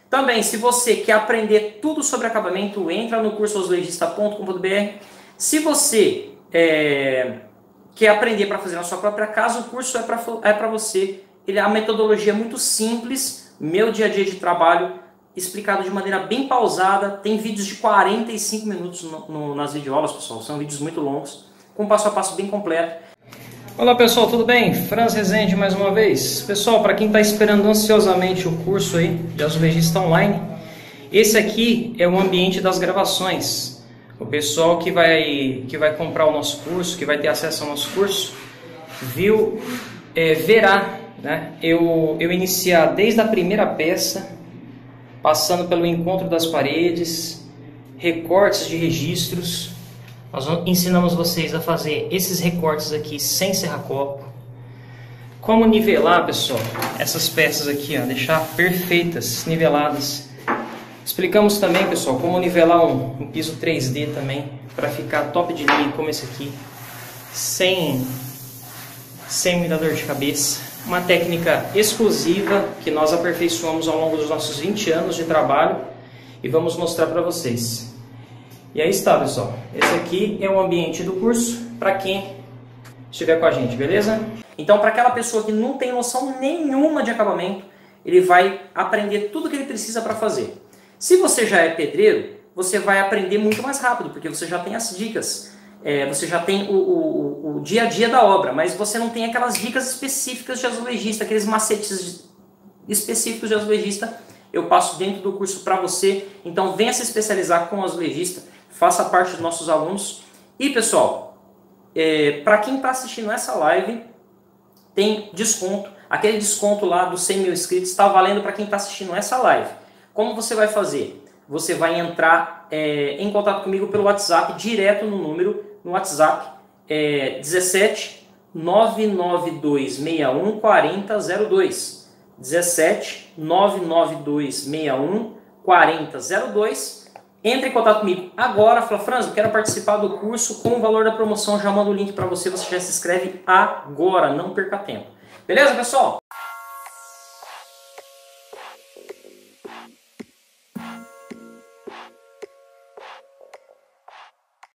Também, se você quer aprender tudo sobre acabamento, entra no curso azulejista.com.br. Se você quer aprender para fazer na sua própria casa, o curso é para você. A metodologia é muito simples, meu dia a dia de trabalho, explicado de maneira bem pausada. Tem vídeos de 45 minutos nas videoaulas, pessoal. São vídeos muito longos, com passo a passo bem completo. Olá pessoal, tudo bem? Franz Rezende mais uma vez. Pessoal, para quem está esperando ansiosamente o curso aí de azulejista online, esse aqui é o ambiente das gravações. O pessoal que vai comprar o nosso curso, que vai ter acesso ao nosso curso, verá, né, eu iniciar desde a primeira peça, passando pelo encontro das paredes, recortes de registros. Nós ensinamos vocês a fazer esses recortes aqui sem serra-copo. Como nivelar, pessoal, essas peças aqui, ó, deixar perfeitas, niveladas. Explicamos também, pessoal, como nivelar um piso 3D também, para ficar top de linha como esse aqui, sem muita dor de cabeça. Uma técnica exclusiva que nós aperfeiçoamos ao longo dos nossos 20 anos de trabalho e vamos mostrar para vocês. E aí está, pessoal. Esse aqui é o ambiente do curso para quem estiver com a gente, beleza? Então, para aquela pessoa que não tem noção nenhuma de acabamento, ele vai aprender tudo o que ele precisa para fazer. Se você já é pedreiro, você vai aprender muito mais rápido, porque você já tem as dicas, você já tem o dia a dia da obra, mas você não tem aquelas dicas específicas de azulejista, aqueles macetes específicos de azulejista. Eu passo dentro do curso para você, então venha se especializar com o azulejista, faça parte dos nossos alunos. E pessoal, para quem está assistindo essa live, tem desconto. Aquele desconto lá dos 100 mil inscritos está valendo para quem está assistindo essa live. Como você vai fazer? Você vai entrar em contato comigo pelo WhatsApp, direto no número, no WhatsApp, 17 992 61 4002. 17 992 61 4002. Entre em contato comigo agora, fala: Franz, eu quero participar do curso com o valor da promoção, já mando o link para você, você já se inscreve agora, não perca tempo. Beleza, pessoal?